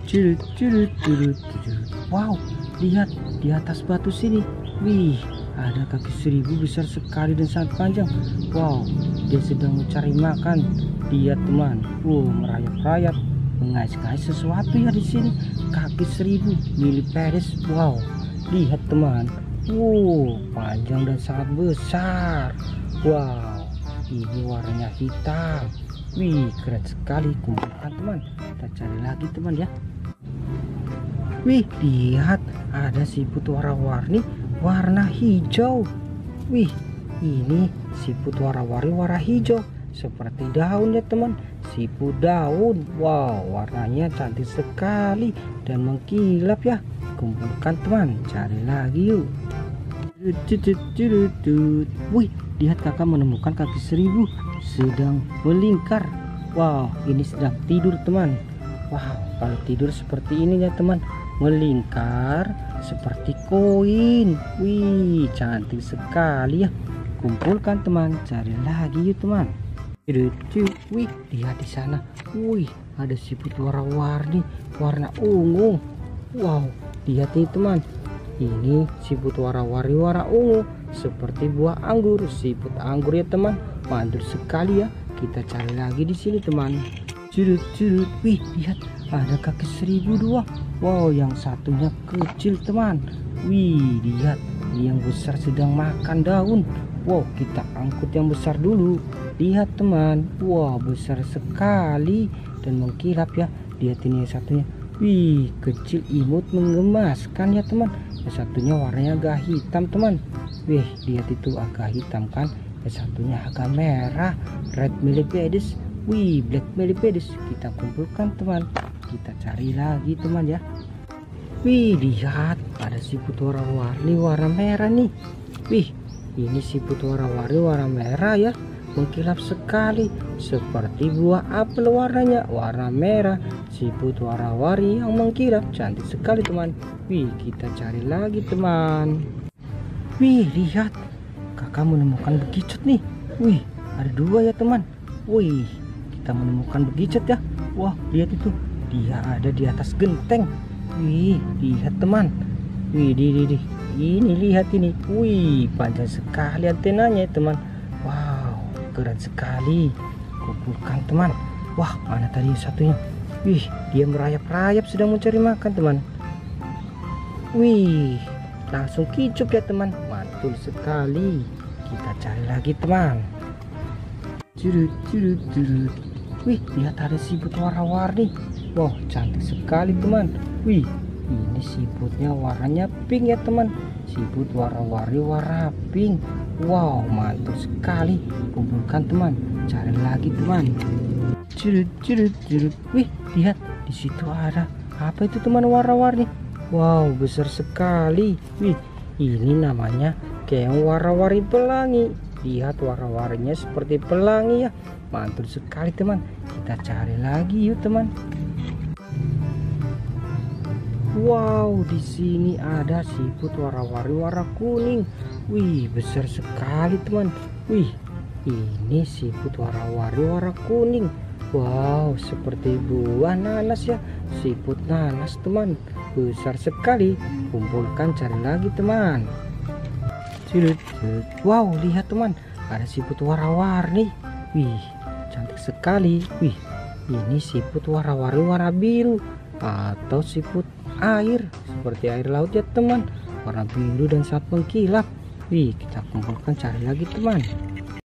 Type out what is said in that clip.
Curut, curut, curut, curut. Wow, lihat di atas batu sini. Wih, ada kaki seribu besar sekali dan sangat panjang. Wow, dia sedang mencari makan. Lihat teman, wow, merayap-rayap, mengais-ngais sesuatu ya di sini. Kaki seribu milipedes. Wow, lihat teman, wow, panjang dan sangat besar. Wow, ini warnanya hitam. Wih, keren sekali. Kumpulkan teman, kita cari lagi teman ya. Wih, lihat ada siput warna-warni warna hijau. Wih, ini siput warna-warni warna hijau seperti daun ya teman, siput daun. Wow, warnanya cantik sekali dan mengkilap ya. Kumpulkan teman, cari lagi yuk. Wih, lihat kakak menemukan kaki seribu sedang melingkar. Wow, ini sedang tidur teman. Wow, kalau tidur seperti ini ya teman, melingkar seperti koin. Wih, cantik sekali ya. Kumpulkan teman, cari lagi yuk teman. Wih, lihat di sana. Wih, ada siput warna-warni warna ungu. Wow, lihat nih teman, ini siput warna-warni warna ungu seperti buah anggur. Siput anggur ya teman, mantul sekali ya. Kita cari lagi di sini teman. Curut, curut. Wih, lihat ada kaki seribu dua. Wow, yang satunya kecil teman. Wih, lihat yang besar sedang makan daun. Wow, kita angkut yang besar dulu. Lihat teman, wow, besar sekali dan mengkilap ya. Lihat ini yang satunya. Wih, kecil imut menggemaskan ya teman. Yang satunya warnanya agak hitam teman. Wih, lihat itu agak hitam kan. Yang satunya agak merah, red millipedes. Wih, black millipedes. Kita kumpulkan teman, kita cari lagi teman ya. Wih, lihat ada siput warna-warni warna merah nih. Wih, ini siput warna-warni warna merah ya, mengkilap sekali seperti buah apel. Warnanya warna merah, siput warna-warni yang mengkilap, cantik sekali teman. Wih, kita cari lagi teman. Wih, lihat kakak menemukan bekicot nih. Wih, ada dua ya teman. Wih, kita menemukan bekicot ya. Wah, lihat itu, dia ada di atas genteng. Wih, lihat teman. Wih, ini lihat ini. Wih, panjang sekali antenanya ya teman. Wow, keren sekali. Kumpulkan teman. Wah, mana tadi satunya? Wih, dia merayap-rayap sedang mencari makan teman. Wih, langsung kicuk ya teman, mantul sekali. Kita cari lagi teman. Curut, curut, curut. Wih, lihat ada siput warna-warni. Wow, cantik sekali teman. Wih, ini siputnya warnanya pink ya teman. Siput warna-warni warna pink. Wow, mantul sekali. Kumpulkan teman, cari lagi teman. Curut, curut, curut. Wih, lihat di situ ada apa itu teman warna-warni. Wow, besar sekali. Wih, ini namanya keong warna-warni pelangi. Lihat warna-warninya seperti pelangi ya, mantul sekali teman. Kita cari lagi yuk teman. Wow, di sini ada siput warna-warni warna kuning. Wih, besar sekali teman. Wih, ini siput warna-warni warna kuning. Wow, seperti buah nanas ya, siput nanas teman, besar sekali. Kumpulkan, cari lagi teman. Wow, lihat teman, ada siput warna-warni. Wih, cantik sekali. Wih, ini siput warna-warni warna biru atau siput air, seperti air laut ya teman, warna biru dan sangat mengkilap. Wih, kita kumpulkan, cari lagi teman.